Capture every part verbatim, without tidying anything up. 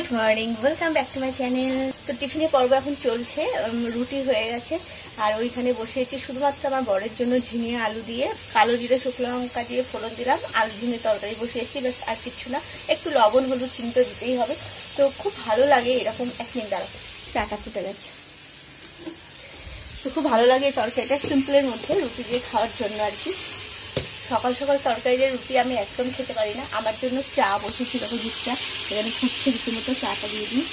Good morning, welcome back to my channel. তো টিফিনের পর্ব এখন চলছে, রুটি হয়ে গেছে আর ওইখানে বসিয়েছি শুধুমাত্র আমার বরের জন্য ঝিঙে আলু দিয়ে কালো জিরে শুকনো লঙ্কা দিয়ে ফোড়ন দিলাম, আলু ঝিঙে তরকারি বসিয়েছি, ব্যাস আর কিচ্ছু না। একটু লবণ হলুদ চিনি তো দিতেই হবে, তো খুব ভালো লাগে এরকম। এক মিনিট দাঁড়াও, চাটা ফুটে গেছে। তো খুব ভালো লাগে এই তরকারিটা, সিম্পলের মধ্যে রুটি দিয়ে খাওয়ার জন্য আর কি। সকাল সকাল তরকারি দিয়ে রুটি আমি একদম খেতে পারি না। আমার জন্য চা বসেছিল দুধটা, এখানে ফুটছে রীতিমতো, চাটা দিয়ে দিই।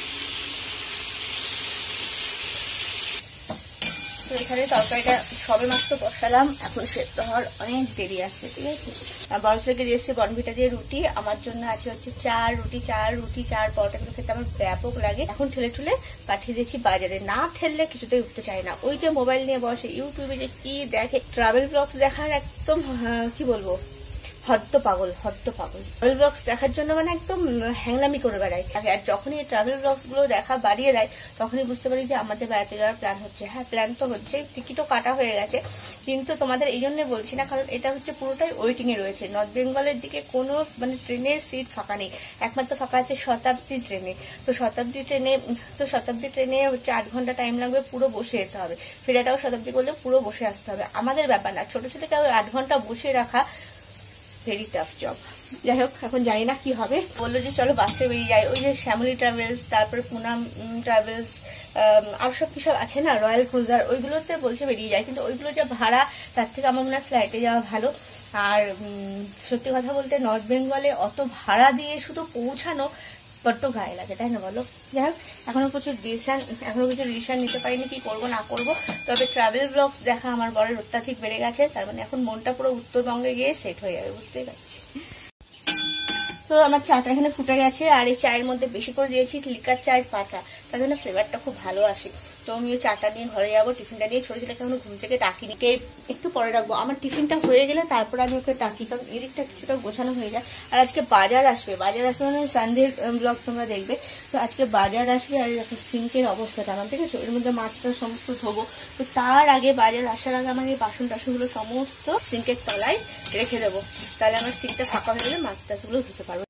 তো এখানে তরকারিটা সবে মাত্র বসালাম, এখন সেদ্ধ হওয়ার অনেক দেরি আছে, ঠিক আছে। আর বড় ছেলেকে দিয়েছে বনভিটা দিয়ে রুটি, আমার জন্য আছে হচ্ছে চার রুটি চার রুটি চার পরোটাগুলো খেতে আমার ব্যাপক লাগে। এখন ঠেলে ঠুলে পাঠিয়ে দিয়েছি বাজারে, না ঠেললে কিছুতেই উঠতে চায় না। ওই যে মোবাইল নিয়ে বসে, ইউটিউবে যে কি দেখে, ট্রাভেল ব্লগস দেখার একদম কি বলবো, হদ্দ পাগল হদ্দ পাগল ট্রাভেল ব্লগস দেখার জন্য মানে একদম হ্যাংলামি করে বেড়ায়। আর যখনই এই ট্রাভেল ব্লগস গুলো দেখা বাড়িয়ে দেয়, তখনই বুঝতে পারি যে আমাদের বেড়াতে যাওয়ার প্ল্যান হচ্ছে। হ্যাঁ, প্ল্যান তো হচ্ছে, টিকিটও কাটা হয়ে গেছে, কিন্তু তোমাদের এই জন্য বলছি না, কারণ এটা হচ্ছে পুরোটাই ওয়েটিং এ রয়েছে। নর্থ বেঙ্গলের দিকে কোনো মানে ট্রেনের সিট ফাঁকা নেই, একমাত্র ফাঁকা আছে শতাব্দী ট্রেনে। তো শতাব্দী ট্রেনে তো শতাব্দী ট্রেনে হচ্ছে আট ঘন্টা টাইম লাগবে, পুরো বসে যেতে হবে। ফেরাটাও শতাব্দী করলে পুরো বসে আসতে হবে। আমাদের ব্যাপার না, ছোট ছেলেকে আট ঘন্টা বসে রাখা ভেরি টাফ জব। যাই হোক, এখন জানি না কি হবে। বললো যে চলো বাসে বেরিয়ে যাই, ওই যে শ্যামলী ট্রাভেলস, তারপরে পুনাম ট্রাভেলস, আর সব কিছু আছে না, রয়্যাল ক্রুজার, ওইগুলোতে বলছে বেরিয়ে যায়, কিন্তু ওইগুলো যা ভাড়া, তার থেকে আমার মনে হয় ফ্লাইটে যাওয়া ভালো। আর সত্যি কথা বলতে নর্থ বেঙ্গলে অত ভাড়া দিয়ে শুধু পৌঁছানো বড্ড গায়ে লাগে, তাই না বলো। যাই হোক, এখনো প্রচুর ডিসিশন এখনো কিছু ডিসিশন নিতে পারিনি কি করবো না করবো। তবে ট্রাভেল ব্লগস দেখা আমার বরের অত্যাধিক বেড়ে গেছে, তার মানে এখন মনটা পুরো উত্তরবঙ্গে গিয়ে সেট হয়ে যাবে, বুঝতেই পারছি। তো আমার চাটা এখানে ফুটে গেছে, আর এই চায়ের মধ্যে বেশি করে দিয়েছি লিকার চায়ের পাতা, তার জন্য ফ্লেভারটা খুব ভালো আসে। তো আমি ওই চাটা নিয়ে ঘরে যাবো, টিফিনটা নিয়ে। ছোটো ছেলেকে এখন ঘুম থেকে ডাকিনি, কে একটু পরে রাখবো। আমার টিফিনটা হয়ে গেলে তারপরে আমি ওকে ডাকি, কারণ এদিকটা কিছুটা গোছানো হয়ে যায়। আর আজকে বাজার আসবে, বাজার আসবে মানে সানডের ব্লগ তোমরা দেখবে। তো আজকে বাজার আসবে, আর সিঙ্কের অবস্থাটা আমার, ঠিক আছে, ওর মধ্যে মাছটা সমস্ত ধোবো। তো তার আগে বাজার আসার আগে আমার এই বাসন টাসনগুলো সমস্ত সিঙ্কের তলায় রেখে দেবো, তাহলে আমার সিঙ্কটা ফাঁকা হয়ে গেলে মাছ টাছগুলো ধুতে পারবো।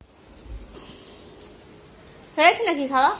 হয়েছে নাকি খাওয়া?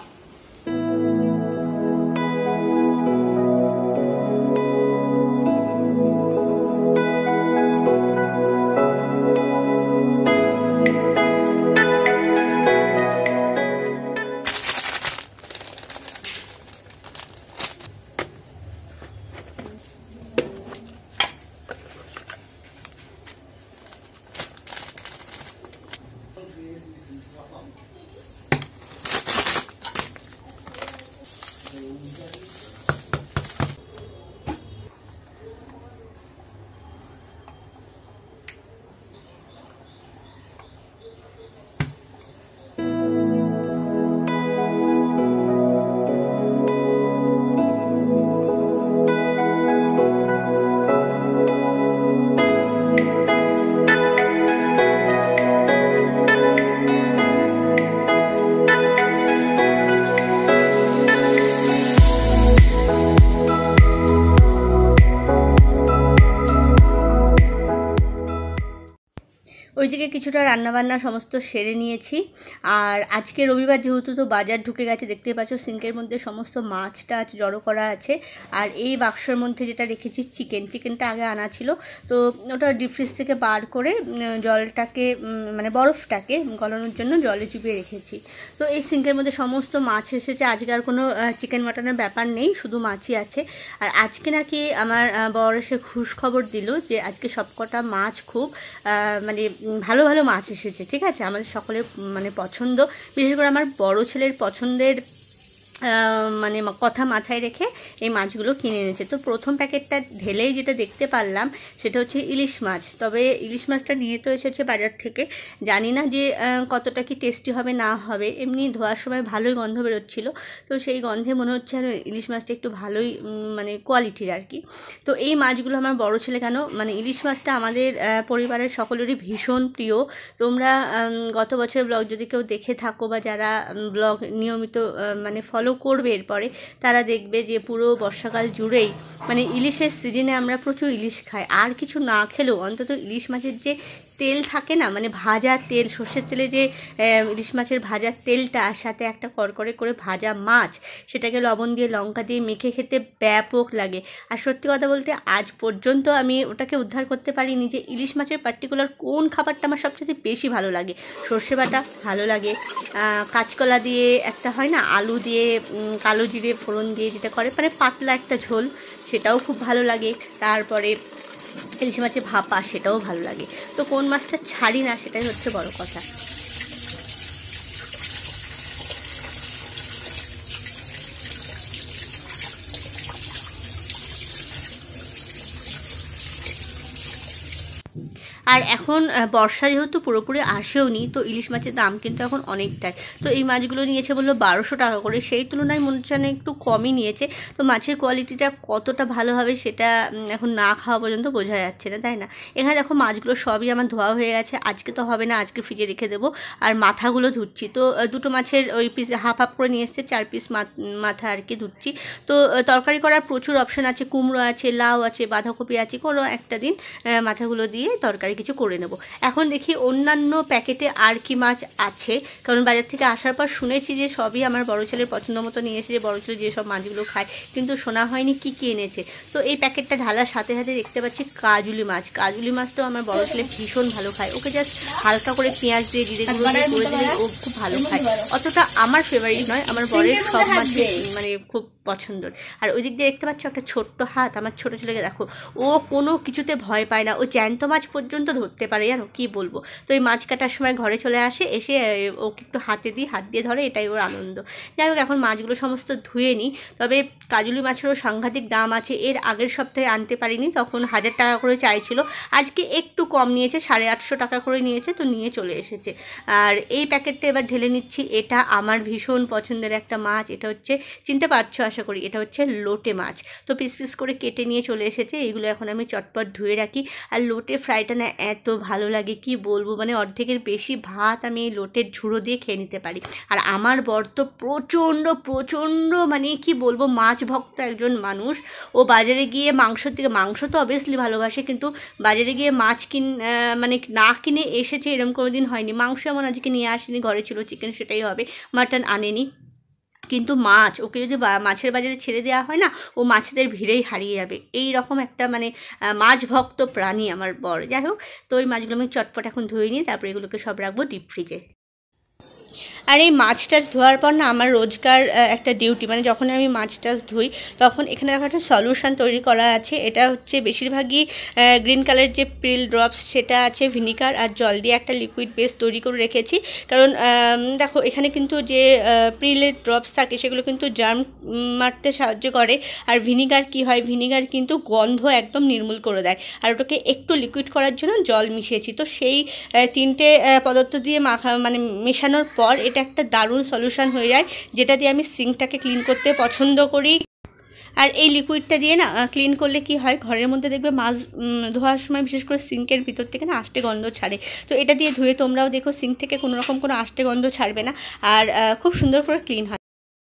ওইদিকে কিছুটা রান্নাবান্না সমস্ত সেরে নিয়েছি। আর আজকে রবিবার যেহেতু, তো বাজার ঢুকে গেছে, দেখতে পাচ্ছ সিঙ্কের মধ্যে সমস্ত মাছ টাছ জড়ো করা আছে। আর এই বাক্সর মধ্যে যেটা রেখেছি চিকেন, চিকেনটা আগে আনা ছিল, তো ওটা ডিপ ফ্রিজ থেকে বার করে জলটাকে মানে বরফটাকে গলানোর জন্য জলে চুপিয়ে রেখেছি। তো এই সিঙ্কের মধ্যে সমস্ত মাছ এসেছে, আজকে আর কোনো চিকেন মাটনের ব্যাপার নেই, শুধু মাছই আছে। আর আজকে নাকি আমার বর এসে খুশ খবর দিল যে আজকে সবকটা মাছ খুব মানে ভালো ভালো মাছ এসেছে, ঠিক আছে, আমাদের সকলের মানে পছন্দ, বিশেষ করে আমার বড় ছেলের পছন্দের মানে কথা মাথায় রেখে এই মাছগুলো কিনে এনেছে। তো প্রথম প্যাকেটটা ঢেলেই যেটা দেখতে পারলাম সেটা হচ্ছে ইলিশ মাছ। তবে ইলিশ মাছটা নিয়ে তো এসেছে বাজার থেকে, জানি না যে কতটা কি টেস্টি হবে না হবে, এমনি ধোয়ার সময় ভালোই গন্ধ বেরোচ্ছিল। তো সেই গন্ধে মনে হচ্ছে আর ইলিশ মাছটা একটু ভালোই মানে কোয়ালিটির আর কি। তো এই মাছগুলো আমার বড় ছেলে কেন মানে ইলিশ মাছটা আমাদের পরিবারের সকলেরই ভীষণ প্রিয়। তোমরা গত বছরের ব্লগ যদি কেউ দেখে থাকো বা যারা ব্লগ নিয়মিত মানে ফলো করবে এরপরে, তারা দেখবে যে পুরো বর্ষাকাল জুড়েই মানে ইলিশের সিজনে আমরা প্রচুর ইলিশ খাই। আর কিছু না খেলেও অন্তত ইলিশ মাছের যে তেল থাকে না, মানে ভাজা তেল, সর্ষের তেলে যে ইলিশ মাছের ভাজার তেলটা, আর সাথে একটা করকরে করে ভাজা মাছ, সেটাকে লবণ দিয়ে লঙ্কা দিয়ে মেখে খেতে ব্যাপক লাগে। আর সত্যি কথা বলতে আজ পর্যন্ত আমি ওটাকে উদ্ধার করতে পারিনি যে ইলিশ মাছের পার্টিকুলার কোন খাবারটা আমার সবচেয়ে বেশি ভালো লাগে। সর্ষে বাটা ভালো লাগে, কাঁচকলা দিয়ে একটা হয় না, আলু দিয়ে কালো জিরে ফোড়ন দিয়ে যেটা করে, মানে পাতলা একটা ঝোল, সেটাও খুব ভালো লাগে। তারপরে ইলিশ মাছের ভাপা, সেটাও ভালো লাগে। তো কোন মাছটা ছাড়ি না, সেটাই হচ্ছে বড় কথা। আর এখন বর্ষা যেহেতু পুরোপুরি আসেও নি, তো ইলিশ মাছের দাম কিন্তু এখন অনেকটাই। তো এই মাছগুলো নিয়েছে বললো বারোশো টাকা করে, সেই তুলনায় মনে হচ্ছে একটু কমই নিয়েছে। তো মাছের কোয়ালিটিটা কতটা ভালো হবে সেটা এখন না খাওয়া পর্যন্ত বোঝা যাচ্ছে না, তাই না? এখানে দেখো মাছগুলো সবই আমার ধোয়া হয়ে গেছে, আজকে তো হবে না, আজকে ফ্রিজে রেখে দেবো। আর মাথাগুলো ধুচ্ছি, তো দুটো মাছের ওই পিস হাফ হাফ করে নিয়ে এসছে, চার পিস মাথা আর কি ধুচ্ছি। তো তরকারি করার প্রচুর অপশান আছে, কুমড়ো আছে, লাউ আছে, বাঁধাকপি আছে, কোনো একটা দিন মাথাগুলো দিয়ে তরকারি কিছু করে নেব। এখন দেখি অন্যান্য প্যাকেটে আর কি মাছ আছে, কারণ বাজার থেকে আসার পর শুনেছি যে সবই আমার বড় ছেলের পছন্দ মতো নিয়ে এসেছে, বড় ছেলে যেসব মাছগুলো খায়, কিন্তু শোনা হয়নি কি কি এনেছে। তো এই প্যাকেটটা ঢালার সাথে সাথে দেখতে পাচ্ছি কাজুলি মাছ। কাজুলি মাছটাও আমার বড় ছেলে ভীষণ ভালো খায়, ওকে জাস্ট হালকা করে পেঁয়াজ দিয়ে জিরে গুঁড়ো দিয়ে করে দিলে ও খুব ভালো খায়। অতটা আমার ফেভারিট নয়, আমার বরের সব মাছ মানে খুব পছন্দর। আর ওই দিক দিয়ে দেখতে পাচ্ছ একটা ছোট্ট হাত, আমার ছোটো ছেলেকে দেখো, ও কোনো কিছুতে ভয় পায় না, ও জ্যান্ত মাছ পর্যন্ত ধরতে পারে, জানো কি বলবো। তো এই মাছ কাটার সময় ঘরে চলে আসে, এসে ওকে একটু হাতে দিই, হাত দিয়ে ধরে, এটাই ওর আনন্দ। যাই হোক, এখন মাছগুলো সমস্ত ধুয়ে নিই। তবে কাজুলি মাছেরও সাংঘাতিক দাম আছে, এর আগের সপ্তাহে আনতে পারিনি, তখন হাজার টাকা করে চাইছিল, আজকে একটু কম নিয়েছে, সাড়ে আটশো টাকা করে নিয়েছে, তো নিয়ে চলে এসেছে। আর এই প্যাকেটটা এবার ঢেলে নিচ্ছি। এটা আমার ভীষণ পছন্দের একটা মাছ, এটা হচ্ছে, চিনতে পারছো আশা করি, এটা হচ্ছে লোটে মাছ। তো পিস পিস করে কেটে নিয়ে চলে এসেছে, এইগুলো এখন আমি চটপট ধুয়ে রাখি। আর লোটে ফ্রাইটা না এত ভালো লাগে কি বলবো, মানে অর্ধেকের বেশি ভাত আমি এই লোটের ঝুড়ো দিয়ে খেয়ে নিতে পারি। আর আমার বর তো প্রচণ্ড প্রচণ্ড মানে কি বলবো মাছ ভক্ত একজন মানুষ। ও বাজারে গিয়ে মাংসর থেকে, মাংস তো অবভিয়াসলি ভালোবাসে, কিন্তু বাজারে গিয়ে মাছ কিন মানে না কিনে এসেছে এরকম কোনো দিন হয়নি। মাংস এমন আজকে নিয়ে আসেনি, ঘরে ছিল চিকেন, সেটাই হবে, মাটন আনেনি। কিন্তু মাছ, ওকে যদি মাছের বাজারে ছেড়ে দেওয়া হয় না, ও মাছেদের ভিড়েই হারিয়ে যাবে, এই রকম একটা মানে মাছ ভক্ত প্রাণী আমার বর। যাই হোক, তো ওই মাছগুলো আমি চটপট এখন ধুয়ে নিই, তারপরে এগুলোকে সব রাখবো ডিপ ফ্রিজে। আর এই মাছ টাছ ধোয়ার পর না আমার রোজকার একটা ডিউটি, মানে যখন আমি মাছ টাছ ধুই তখন এখানে দেখো একটা সলিউশন তৈরি করা আছে। এটা হচ্ছে বেশিরভাগই গ্রিন কালারের যে প্রিল ড্রপস সেটা আছে, ভিনিগার আর জল দিয়ে একটা লিকুইড বেস তৈরি করে রেখেছি। কারণ দেখো এখানে কিন্তু যে প্রিলের ড্রপস থাকে সেগুলো কিন্তু জার্ম মারতে সাহায্য করে, আর ভিনিগার কি হয়, ভিনিগার কিন্তু গন্ধ একদম নির্মূল করে দেয়। আর ওটাকে একটু লিকুইড করার জন্য জল মিশিয়েছি। তো সেই তিনটে পদার্থ দিয়ে মাখা মানে মেশানোর পর এটা একটা দারুণ সলিউশন হয়ে যায়, যেটা দিয়ে আমি সিঙ্কটাকে ক্লিন করতে পছন্দ করি। আর এই লিকুইডটা দিয়ে না ক্লিন করলে কি হয়, ঘরের মধ্যে দেখবে মাছ ধোয়ার সময় বিশেষ করে সিঙ্কের ভিতর থেকে না আষ্টে গন্ধ ছাড়ে। তো এটা দিয়ে ধুয়ে তোমরাও দেখো, সিঙ্ক থেকে কোনো রকম কোনো আষ্টে গন্ধ ছাড়বে না, আর খুব সুন্দর করে ক্লিন হয়।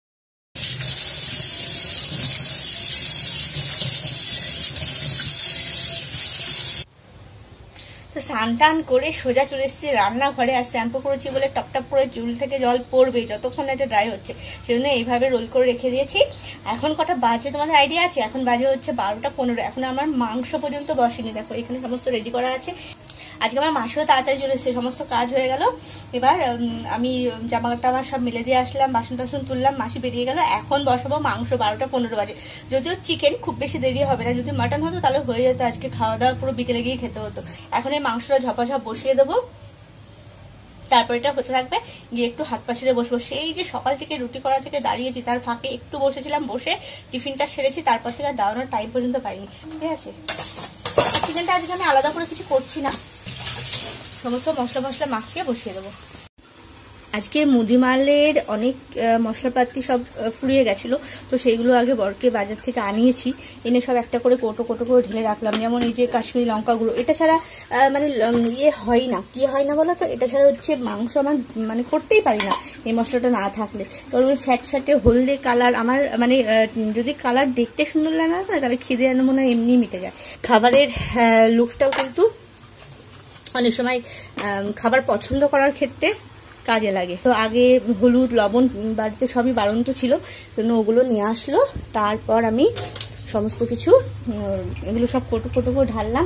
তো স্নান টান করে সোজা চলে এসেছি রান্নাঘরে। আর শ্যাম্পু করেছি বলে টপটপ করে চুল থেকে জল পড়বে যতক্ষণ এটা ড্রাই হচ্ছে, সেজন্য এইভাবে রোল করে রেখে দিয়েছি। এখন কটা বাজে তোমাদের আইডিয়া আছে? এখন বাজে হচ্ছে বারোটা পনেরো। এখন আমার মাংস পর্যন্ত বসেনি, দেখো এখানে সমস্ত রেডি করা আছে। আজকে আমার মাসেও তাড়াতাড়ি চলে এসেছে, সমস্ত কাজ হয়ে গেল। এবার আমি জামা টামা সব মেলে দিয়ে আসলাম, বাসন টাসন তুললাম, মাসি বেরিয়ে গেল। এখন বসাবো মাংস, বারোটা পনেরো বাজে। যদিও চিকেন খুব বেশি দেরি হবে না, যদি মাটন হতো তাহলে হয়ে যেত, আজকে খাওয়া দাওয়া পুরো বিকেলে গিয়ে খেতে হতো। এখন এই মাংসটা ঝপাঝপ বসিয়ে দেবো, তারপর এটা হতে থাকবে, গিয়ে একটু হাত পা ছেড়ে বসবো। সেই যে সকাল থেকে রুটি করা থেকে দাঁড়িয়েছি, তার ফাঁকে একটু বসেছিলাম, বসে টিফিনটা সেরেছি, তারপর থেকে দাঁড়ানোর টাইম পর্যন্ত পাইনি। ঠিক আছে, চিকেনটা আজকে আমি আলাদা করে কিছু করছি না, সমস্ত মশলা মশলা মাখিয়ে বসিয়ে দেবো। আজকে মুদিমালের অনেক মশলাপাতি সব ফুরিয়ে গেছিলো, তো সেইগুলো আগে বরকে বাজার থেকে আনিয়েছি, এনে সব একটা করে কোটো কোটো করে ঢেলে রাখলাম। যেমন এই যে কাশ্মীরি লঙ্কা গুঁড়ো, এটা ছাড়া মানে ইয়ে হয় না, কি হয় না বলো তো, এটা ছাড়া হচ্ছে মাংস আমার মানে করতেই পারি না এই মশলাটা না থাকলে। কারণ ওই ফ্যাট ফ্যাটে হলদে কালার আমার মানে যদি কালার দেখতে সুন্দর লাগে না তাহলে খিদে আনো মনে হয় এমনি মিটে যায়। খাবারের লুকসটাও কিন্তু অনেক সময় খাবার পছন্দ করার ক্ষেত্রে কাজে লাগে। তো আগে হলুদ লবণ বাড়িতে সবই বাড়ন্ত ছিল, জন্য ওগুলো নিয়ে আসলো। তারপর আমি সমস্ত কিছু এগুলো সব কোটো কোটো করে ঢাললাম,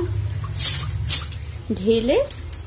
ঢেলে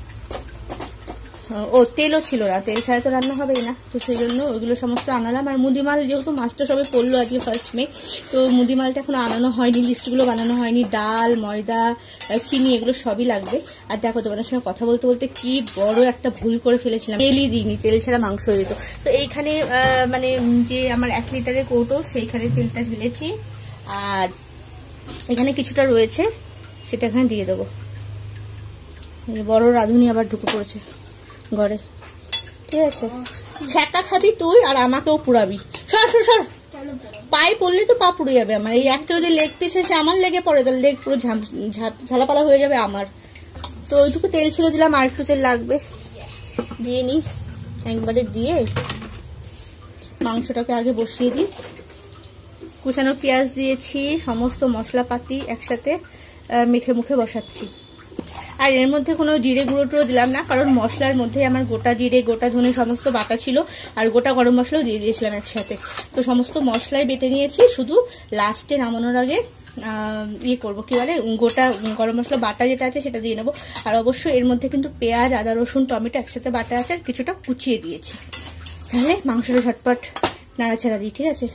ও তেলও ছিল না, তেল ছাড়া তো রান্না হবেই না, তো সেই জন্য ওইগুলো সমস্ত আনালাম। আর মুদিমাল যেহেতু মাছটা সবে পড়লো আজকে ফার্স্ট মে, তো মুদিমালটা এখনো আনানো হয়নি, লিস্টগুলো বানানো হয়নি। ডাল, ময়দা, চিনি এগুলো সবই লাগবে। আর দেখো তোমাদের সঙ্গে কথা বলতে বলতে কি বড় একটা ভুল করে ফেলেছিলাম, তেলই দিইনি, তেল ছাড়া মাংস হয়ে যেত। তো এইখানে মানে যে আমার এক লিটারের কৌটো সেইখানে তেলটা ঢেলেছি, আর এখানে কিছুটা রয়েছে সেটা এখানে দিয়ে দেবো। বড় রাঁধুনি আবার ঢুকে পড়েছে ঘরে, ঠিক আছে? ছ্যাঁকা খাবি তুই আর আমাকেও পুরাবি। সর সর সর, পায়ে পড়লে তো পা পুড়ে যাবে আমার। এই একটা যদি লেগ পিস এসে আমার লেগে পড়ে, তাহলে লেগ পুরো ঝালাপালা হয়ে যাবে আমার। তো ওইটুকু তেল ছিল, দিলাম, আর একটু তেল লাগবে, দিয়ে নিই। একবারে দিয়ে মাংসটাকে আগে বসিয়ে দিই। কুচানো পেঁয়াজ দিয়েছি, সমস্ত মশলাপাতি একসাথে মেখে মুখে বসাচ্ছি। আর এর মধ্যে কোনো জিরে গুঁড়ো টুড়ো দিলাম না, কারণ মশলার মধ্যে আমার গোটা জিরে, গোটা ধনে সমস্ত বাটা ছিল, আর গোটা গরম মশলাও দিয়ে দিয়েছিলাম একসাথে। তো সমস্ত মশলাই বেটে নিয়েছি, শুধু লাস্টে নামানোর আগে ইয়ে করবো, কি বলে, গোটা গরম মশলা বাটা যেটা আছে সেটা দিয়ে নেবো। আর অবশ্যই এর মধ্যে কিন্তু পেঁয়াজ, আদা, রসুন, টমেটো একসাথে বাটা আছে, আর কিছুটা কুচিয়ে দিয়েছি। তাহলে মাংসটা ঝটপট নাড়াচাড়া দিই, ঠিক আছে?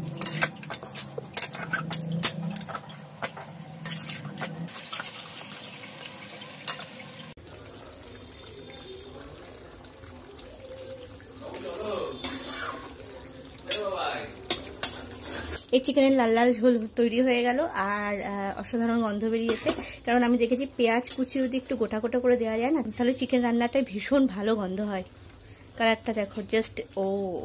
এই চিকেনের লাল লাল ঝোল তৈরি হয়ে গেল, আর অসাধারণ গন্ধ বেরিয়েছে। কারণ আমি দেখেছি পেঁয়াজ কুচি যদি একটু গোটা গোটা করে দেওয়া যায় না, তাহলে চিকেন রান্নাটায় ভীষণ ভালো গন্ধ হয়। কালারটা দেখো জাস্ট, ও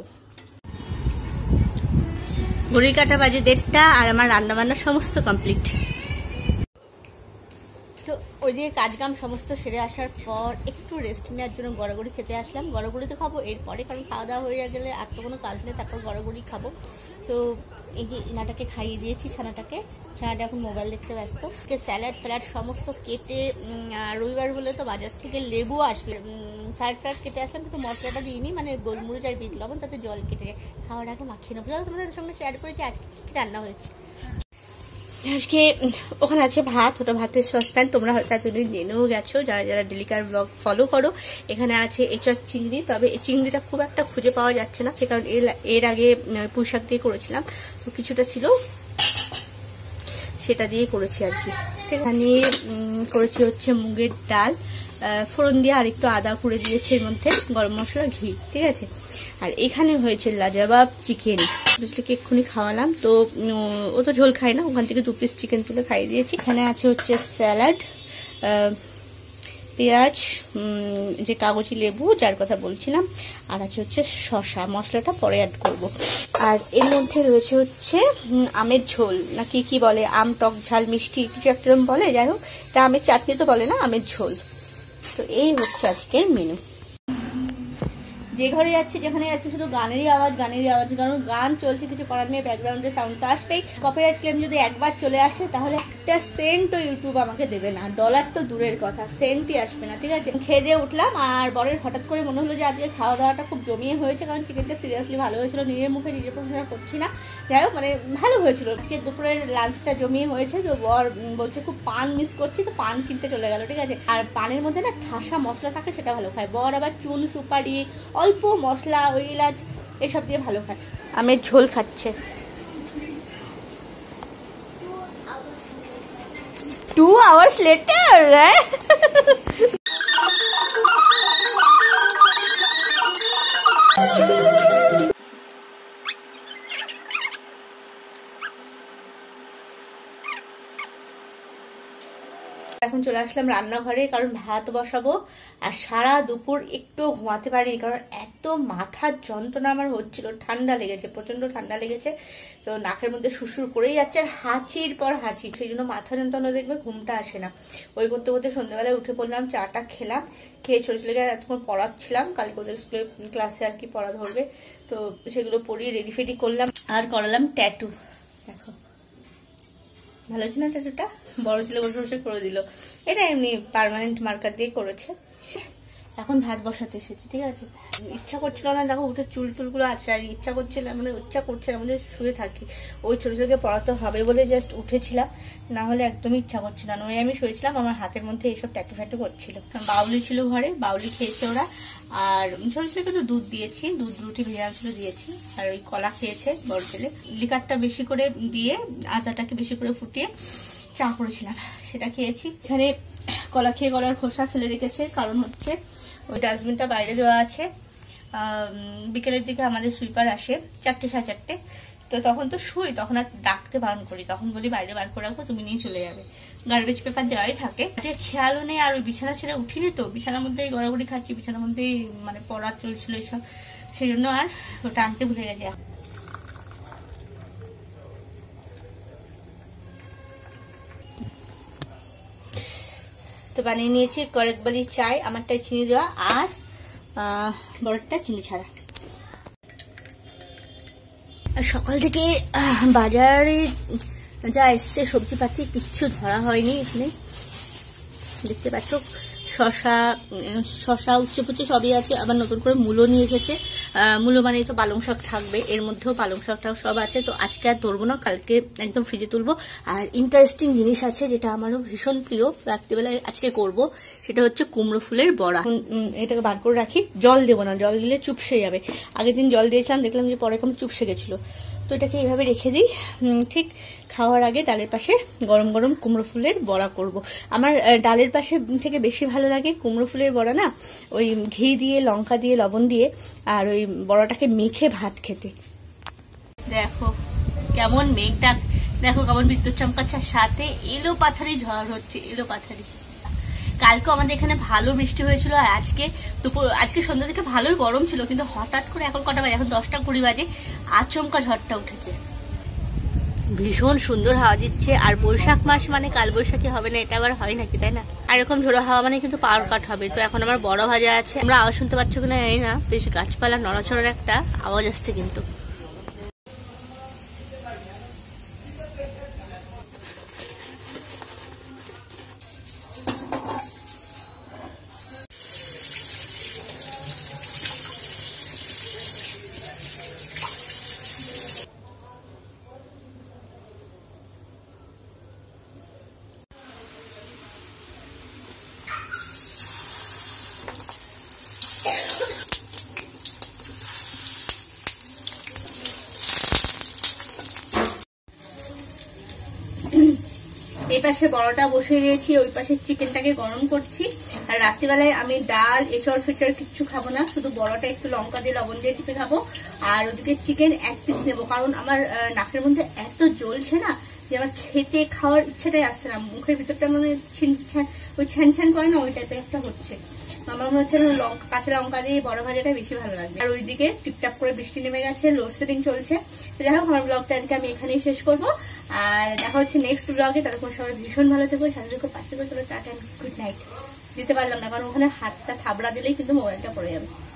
ঘড়ির কাঁটা বাজে দেড়টা, আর আমার রান্না বান্না সমস্ত কমপ্লিট। তো ওইদিকে কাজকাম সমস্ত সেরে আসার পর একটু রেস্ট নেওয়ার জন্য গড়াগড়ি খেতে আসলাম। গড়াগড়ি তো খাবো এরপরে, কারণ খাওয়া দাওয়া হয়ে গেলে আর তো কোনো কাজ নেই, তারপর গড়াগড়ি খাবো। তো এই যে ইনাটাকে খাইয়ে দিয়েছি, ছানাটাকে। ছানাটা এখন মোবাইল দেখতে ব্যস্ত। স্যালাড ফ্যালাড সমস্ত কেটে, রবিবার বলে তো বাজার থেকে লেবু আসবে, স্যালাড ফ্যালাড কেটে আসলাম, কিন্তু মশলাটা দিইনি, মানে গোলমরিচ আর বিট লবণ, তাতে জল কেটে খাওয়াটাকে মাখিয়ে নেবো। তোমাদের সঙ্গে শেয়ার করেছি আজকে কী রান্না হয়েছে। আজকে ওখানে আছে ভাত, ওটা ভাতের সসপ্যান, তোমরা হয়তো এতদিন জেনেও গেছো যারা যারা ডেলিকার ব্লগ ফলো করো। এখানে আছে এঁচড় চিংড়ি, তবে এই চিংড়িটা খুব একটা খুঁজে পাওয়া যাচ্ছে না, সে কারণ এর এর আগে পুঁই শাক দিয়ে করেছিলাম, তো কিছুটা ছিল সেটা দিয়ে করেছি আর কি। এখানে করেছি হচ্ছে মুগের ডাল, ফোড়ন দিয়ে আর একটু আদা কুড়ে দিয়েছি এর মধ্যে, গরম মশলা, ঘি, ঠিক আছে। আর এখানে হয়েছে লাজবাব চিকেন, বুঝলিকে এক্ষুনি খাওয়ালাম। তো ও তো ঝোল খায় না, ওখান থেকে দু পিস চিকেন তুলে খাইয়ে দিয়েছি। এখানে আছে হচ্ছে স্যালাড, পেঁয়াজ, যে কাগজি লেবু যার কথা বলছিলাম, আর আছে হচ্ছে শসা, মশলাটা পরে অ্যাড করব। আর এর মধ্যে রয়েছে হচ্ছে আমের ঝোল, না কি কি বলে, আম টক ঝাল মিষ্টি কিছু একটা বলে, যাই হোক, তা আমের চাটনি তো বলে না, আমের ঝোল। তো এই হচ্ছে আজকের মেনু। যে ঘরে যাচ্ছে যেখানে যাচ্ছে শুধু গানেরই আওয়াজ, গানেরই আওয়াজ, কারণ গান চলছে, কিছু করার নেই, ব্যাকগ্রাউন্ডে সাউন্ড তো আসবেই। কপিরাইট ক্লেম যদি একবার চলে আসে তাহলে একটা সেন্টও ইউটিউব আমাকে দেবে না, ডলার তো দূরের কথা, সেন্টই আসবে না, ঠিক আছে। খেয়ে দিয়ে উঠলাম, আর বরের হঠাৎ করে মনে হলো যে আজকে খাওয়া দাওয়াটা খুব জমিয়ে হয়েছে, কারণ চিকেনটা সিরিয়াসলি ভালো হয়েছিল, নিজের মুখে নিজের প্রশংসা করছি না, যাই হোক মানে ভালো হয়েছিল। আজকে দুপুরের লাঞ্চটা জমিয়ে হয়েছে, তো বর বলছে খুব পান মিস করছি, তো পান কিনতে চলে গেল, ঠিক আছে। আর পানের মধ্যে না ঠাসা মশলা থাকে, সেটা ভালো খায় বর, আবার চুন সুপারি অল্প মশলা, ওই এলাচ এসব দিয়ে ভালো খায়। আমের ঝোল খাচ্ছে। টু আওয়ার্স লেটার, এখন চলে আসলাম রান্নাঘরে, কারণ ভাত বসাবো। আর সারা দুপুর একটু ঘুমাতে পারিনি, কারণ এত মাথার যন্ত্রণা আমার হচ্ছিল, ঠান্ডা লেগেছে, প্রচন্ড ঠান্ডা লেগেছে, তো নাকের মধ্যে সুরসুর করেই যাচ্ছে, আর হাঁচির পর হাঁচি, সেই জন্য মাথা যন্ত্রণা দেখবে ঘুমটা আসে না। ওই করতে করতে সন্ধ্যাবেলায় উঠে পড়লাম, চাটা খেলাম, খেয়ে ছোটো ছেলেকে এতক্ষণ পড়াচ্ছিলাম, কালকে ওদের স্কুলে ক্লাসে আর কি পড়া ধরবে, তো সেগুলো পড়িয়ে রেডি ফেডি করলাম, আর করালাম ট্যাটু। দেখো ভালো হচ্ছে না ট্যাটুটা? বড় ছেলে বসে বসে করে দিল। এটা এমনি পার্মানেন্ট মার্কার দিয়ে করেছে। এখন ভাত বসাতে এসেছি, ঠিক আছে। ইচ্ছা করছিল না, দেখো উঠে চুল টুলগুলো আছে, আর ইচ্ছা করছিল মানে ইচ্ছা করছে না মানে শুয়ে থাকি। ওই ছোটো ছোটোকে পড়াতে হবে বলে জাস্ট উঠেছিলাম, না হলে একদমই ইচ্ছা করছিল না। ওই আমি শুয়েছিলাম, আমার হাতের মধ্যে এইসব ট্যাটু ফ্যাটু করছিল। বাউলি ছিল ঘরে, বাউলি খেয়েছে ওরা। আর ছোটো ছেলেকে তো দুধ দিয়েছি, দুধ রুটি ভেজা ছিল দিয়েছি। আর ওই কলা খেয়েছে বড় ছেলে। লিকারটা বেশি করে দিয়ে আদাটাকে বেশি করে ফুটিয়ে চা করেছিলাম, সেটা খেয়েছি। এখানে কলা খেয়ে গলার খোসা ফেলে রেখেছে, কারণ হচ্ছে ওই ডাস্টবিনটা বাইরে দেওয়া আছে। বিকেলের দিকে আমাদের সুইপার আসে চারটে সাড়ে চারটে, তো তখন তো শুই, তখন আর ডাকতে বারণ করি, তখন বলি বাইরে বার করে রাখবো, তুমি নিয়ে চলে যাবে। গার্বেজ পেপার দেওয়াই থাকে, যে খেয়ালও নেই। আর ওই বিছানা ছেড়ে উঠিনি তো, বিছানার মধ্যেই গড়াগড়ি খাচ্ছি, বিছানার মধ্যেই মানে পড়া চলছিল এইসব, সেই জন্য আর ওটা আনতে ভুলে গেছে। তো বানিয়ে নিয়েছি কয়েক বালি চাই, আমারটাই চিনি দেওয়া আর বড়টা চিনি ছাড়া। সকাল থেকে বাজারে যা এসছে সবজিপাতি কিচ্ছু ধরা হয়নি। এখানে দেখতে পাচ্ছ শশা শশা উচ্ছে পুচ্ছে সবই আছে, আবার নতুন করে মূলো নিয়ে এসেছে। মূলো মানে তো পালং শাক থাকবে, এর মধ্যেও পালং শাকটাও সব আছে। তো আজকে আর ধরবো না, কালকে একদম ফ্রিজে তুলবো। আর ইন্টারেস্টিং জিনিস আছে যেটা আমারও ভীষণ প্রিয়, রাত্রিবেলায় আজকে করব, সেটা হচ্ছে কুমড়ো ফুলের বড়া। এটাকে বার করে রাখি, জল দেবো না, জল দিলে চুপসে যাবে। আগের দিন জল দিয়েছিলাম, দেখলাম যে পরে কেমন চুপসে গেছিলো। তো এটাকে এইভাবে রেখে দিই, ঠিক খাওয়ার আগে ডালের পাশে গরম গরম কুমড়ো ফুলের বড়া করব। আমার ডালের পাশে থেকে বেশি ভালো লাগে কুমড়ো ফুলের বড়া না, ওই ঘি দিয়ে লঙ্কা দিয়ে লবণ দিয়ে আর ওই বড়াটাকে মেখে ভাত খেতে। দেখো কেমন মেঘটা, দেখো কেমন বিদ্যুৎ চমকাচ্ছে, সাথে এলো পাথারি ঝড় হচ্ছে, এলো পাথারি। কালকে আমাদের এখানে ভালো বৃষ্টি হয়েছিল, আর আজকে দুপুর আজকে সন্ধ্যা থেকে ভালোই গরম ছিল, কিন্তু হঠাৎ করে এখন কটা বাজে, এখন দশটা কুড়ি বাজে, আচমকা ঝড়টা উঠেছে। ভীষণ সুন্দর হাওয়া দিচ্ছে। আর বৈশাখ মাস মানে কাল বৈশাখী হবে না, এটা আবার হয় নাকি, তাই না? আর এরকম ঝোড়ো হাওয়া মানে কিন্তু পাওয়ার কাট হবে। তো এখন আমার বড় ভাজা আছে, আমরা আওয়াজ শুনতে পাচ্ছ কিনা জানি না, বেশ গাছপালা নড়াচড়ার একটা আওয়াজ আসছে কিন্তু। এই পাশে বড়টা বসে দিয়েছি, ওই পাশে চিকেনটাকে গরম করছি। আর রাত্রিবেলায় আমি ডাল এসব ফিটার কিচ্ছু খাবো না, শুধু বড়টা একটু লঙ্কা দিয়ে লবণ দিয়ে টিপে খাবো। আর ওদিকে চিকেন এক পিস নেবো, কারণ আমার নাকের মধ্যে এত জ্বলছে না যে আমার খেতে খাওয়ার ইচ্ছাটাই আসছে না। মুখের ভিতরটা মানে ওই ছ্যান ছ্যান করে না, ওই টাইপের একটা হচ্ছে। আমার মনে হচ্ছে লঙ্কা কাঁচা লঙ্কা দিয়ে বড় ভাজাটা বেশি ভালো লাগবে। আর ওইদিকে টিপটাপ করে বৃষ্টি নেমে গেছে, লোডশেডিং চলছে। তো যাই হোক, আমার ব্লগটা আজকে আমি এখানেই শেষ করবো, আর দেখা হচ্ছে নেক্সট ব্লগে। ততক্ষণ সবাই ভীষণ ভালো থেকো, সাথে পাশে করে চলো, টাটা, গুড নাইট। দিতে পারলাম না কারণ ওখানে হাতটা থাবড়া দিলেই কিন্তু মোবাইলটা পড়ে যাবে।